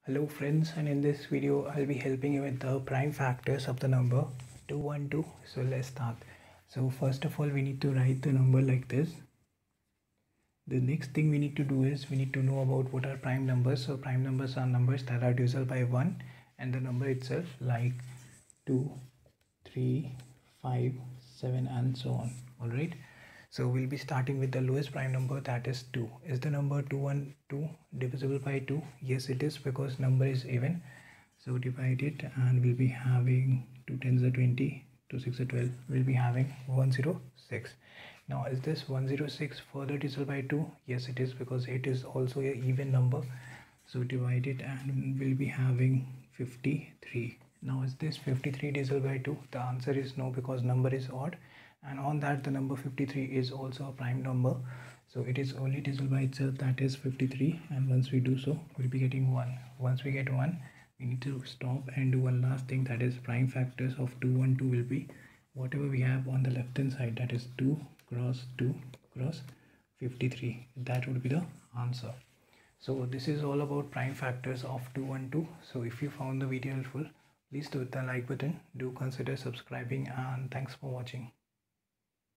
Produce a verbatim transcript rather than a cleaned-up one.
Hello friends, and in this video I'll be helping you with the prime factors of the number two one two. So let's start. So first of all we need to write the number like this. The next thing we need to do is we need to know about what are prime numbers. So prime numbers are numbers that are divisible by one and the number itself, like two, three, five, seven and so on. Alright. So we'll be starting with the lowest prime number, that is two. Is the number two one two divisible by two? Yes it is, because number is even. So divide it and we'll be having two tens are twenty, two six are twelve. We'll be having one hundred six. Now is this one hundred six further divisible by two? Yes it is, because it is also an even number. So divide it and we'll be having fifty-three. Now is this fifty-three divisible by two? The answer is no, because number is odd, and on that the number fifty-three is also a prime number, so it is only divisible by itself, that is fifty-three, and once we do so we'll be getting one. Once we get one, we need to stop and do one last thing, that is prime factors of two one two will be whatever we have on the left hand side, that is two cross two cross fifty-three. That would be the answer. So this is all about prime factors of two one two. So if you found the video helpful, please do hit the like button, do consider subscribing, and thanks for watching.